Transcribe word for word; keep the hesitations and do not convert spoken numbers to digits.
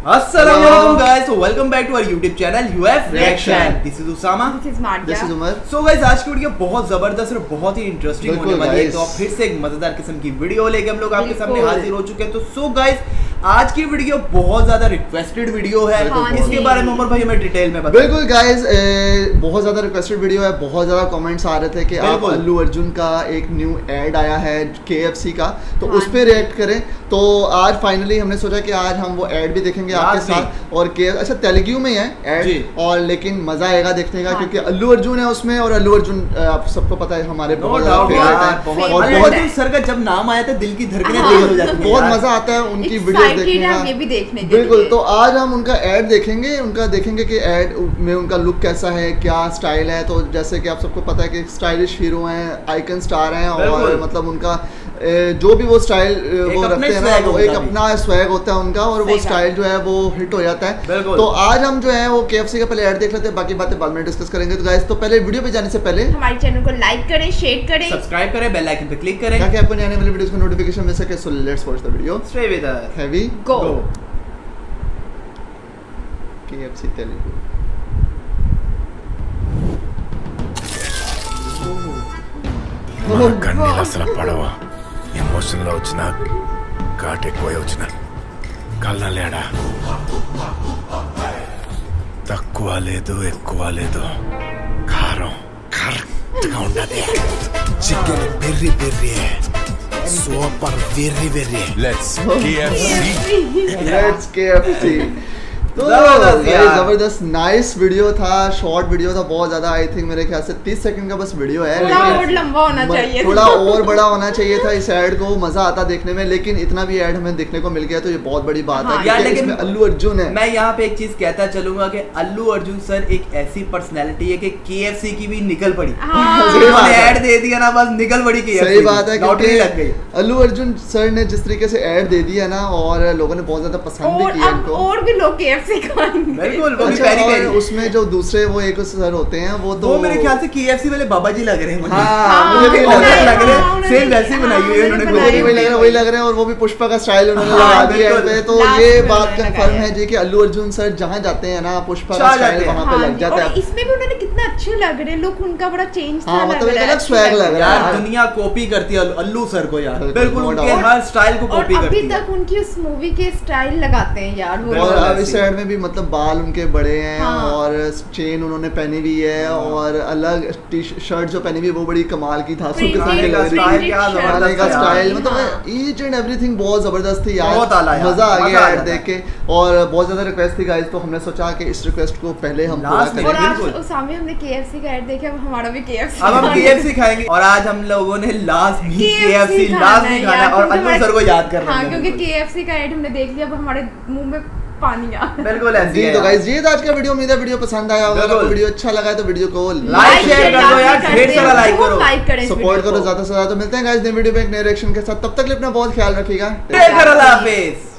अस्सलाम वालेकुम guys, so welcome back to our YouTube channel UF reaction. This is Usama, this is Marzia, this is Umar. So guys, आज की video बहुत जबरदस्त और बहुत ही इंटरेस्टिंग होने वाली है। तो अब फिर से एक मजेदार किस्म की वीडियो लेके हम लोग आपके सामने हाजिर हो चुके हैं। तो सो गाइस, आज की वीडियो बहुत ज्यादा रिक्वेस्टेड वीडियो है। हाँ इसके बारे में उमर भाई हमें डिटेल में बताइए। बिल्कुल गाइस, बहुत ज्यादा रिक्वेस्टेड वीडियो है। बहुत ज्यादा कमेंट्स आ रहे थे कि आप अल्लू अर्जुन का एक न्यू एड आया है केएफसी का, तो हाँ उस पे रिएक्ट करें। तो आज फाइनली हमने सोचा कि आज हम वो एड भी देखेंगे आपके साथ। और के अच्छा तेलुगु में है एड, और लेकिन मजा आएगा देखने का, हाँ। क्योंकि अल्लू अर्जुन है उसमें। और अल्लू अर्जुन आप सबको पता है हमारे बहुत बहुत सर का जब नाम आया था दिल की धड़कनें तेज हो जाती हैं। बहुत मजा आता है उनकी वीडियो देखने का। देखने बिल्कुल, तो आज हम उनका ऐड देखेंगे, उनका देखेंगे कि ऐड में उनका लुक कैसा है, क्या स्टाइल है। तो जैसे कि आप सबको पता है कि स्टाइलिश हीरो हैं, आइकन स्टार हैं, और मतलब उनका जो भी वो स्टाइल वो रखते हैं ना, वो एक अपना स्वैग होता है उनका, और वो स्टाइल जो है वो हिट हो जाता है। तो आज हम जो है वो केएफसी का पहले ऐड देख लेते हैं, बाकी बातें बाद में डिस्कस करेंगे। तो गाइस, तो पहले वीडियो पे जाने से पहले हमारे चैनल को लाइक करें, शेयर करें, सब्सक्राइब करें, बेल आइकन पे क्लिक करें ताकि आपको आने वाली वीडियोस का नोटिफिकेशन मिल सके। So let's watch the video stay with us. हैवी गो। केएफसी तेलुगु। కన్నీళ్ళు అసలు పడవ ఎమోషన్లో వచ్చిన ఘాట్ ఎక్కువ వచ్చిన కళ్ళలేడా తక్కువ లేదు ఎక్కువ లేదు కారం కరెక్ట్గా ఉండదు chicken berry berry super very very let's KFC let's KFC. तो जबरदस्त नाइस वीडियो था, शॉर्ट वीडियो था बहुत ज्यादा। आई थिंक मेरे ख्याल से तीस सेकंड का बस वीडियो है, थोड़ा और लंबा होना चाहिए, थोड़ा और बड़ा होना चाहिए था इस ऐड को। मजा आता देखने में, लेकिन इतना भी ऐड हमें देखने को मिल गया तो ये बहुत बड़ी बात हाँ, है। यार, लेकिन इसमें अल्लू अर्जुन है। मैं यहाँ पे एक चीज कहता चलूंगा कि अल्लू अर्जुन सर एक ऐसी पर्सनैलिटी है कि केएफसी की भी निकल पड़ी। हाँ। ऐड दे दिया ना, बस निकल पड़ी केएफसी। सही बात है, लॉटरी लग गई। अल्लू अर्जुन सर ने जिस तरीके से ऐड दे दिया ना, और लोगों ने बहुत ज्यादा पसंद भी किया इनको। और भी लोग केएफसी खाएंगे। बिल्कुल, वो भी अच्छा, पैरी पैरी। उसमें जो दूसरे वो एक सर होते हैं, वो तो वो मेरे ख्याल से केएफसी वाले बाबा जी लग रहे हैं मुझे। हाँ, मुझे भी ऑनर लग लग रहे रहा हैं, सेम वैसे ही बनाई हुई है उन्होंने। मुझे भी वही लग रहा है, वही लग रहे हैं। और वो भी पुष्पा का स्टाइल उन्होंने लगा दिया है। तो ये बात कंफर्म है जी कि अल्लू अर्जुन सर जहाँ जाते हैं ना, पुष्पा का स्टाइल वहाँ पे लग जाता है। इसमें भी उन्होंने कितना अच्छे लग रहे हैं, लुक उनका बड़ा चेंज था। हाँ, मतलब एक अलग स्वैग लग रहा है यार। दुनिया कॉपी करती है अल्लू सर को यार, बिल्कुल उनके हर स्टाइल को कॉपी करती है। अभी तक उनकी उस मूवी के स्टाइल लगाते हैं यार वो। और अब इस साइड में भी मतलब बाल उनके बड़े हैं, और चेन उन्होंने पहनी हुई है, और अलग टी शर्ट जो पहनी हुई वो बड़ी कमाल की था। स्टाइल का स्टाइल मतलब ईच एंड एवरीथिंग बहुत जबरदस्त थी यार, मजा आ गया ऐड देख के। और बहुत ज्यादा रिक्वेस्ट थी गाइस, तो हमने सोचा कि इस रिक्वेस्ट को पहले हम पूरा करेंगे। और सामने हमने केएफसी का ऐड देखा, अब हमारा भी केएफसी, अब हम केएफसी खाएंगे। और आज हम लोगों ने लास्ट भी केएफसी लास्ट भी खाना है, और अल्लू सर को याद करना है। हां, क्योंकि केएफसी का ऐड हमने देख लिया, अब हमारे मुंह में पानी आ। बिल्कुल ऐसे ही। तो गाइस, ये था आज का वीडियो। उम्मीद है वीडियो पसंद आया होगा। अगर वीडियो अच्छा लगा है तो वीडियो को लाइक शेयर कर दो यार, ढेर सारा लाइक करो, लाइक करें, सपोर्ट करो ज्यादा से ज्यादा। तो मिलते हैं गाइस नए वीडियो में एक नए रिएक्शन के साथ। तब तक अपना बहुत ख्याल रखिएगा। टेक केयर, अल्लाह हाफिज।